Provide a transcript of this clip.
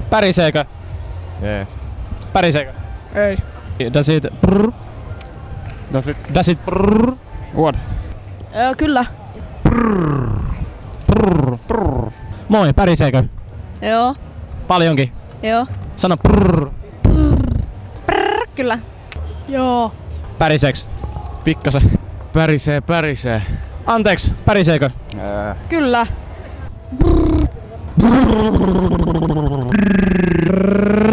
Päriseekö? Yeah. Päriseekö? Ei. Does it brrr? Does it brrr? What? Kyllä. Brrr. Moi, päriseekö? Joo. Paljonkin. Joo. Sano brrr. Kyllä. Joo. Päriseks? Pikkasen. Pärisee. Anteeksi, päriseekö? Kyllä.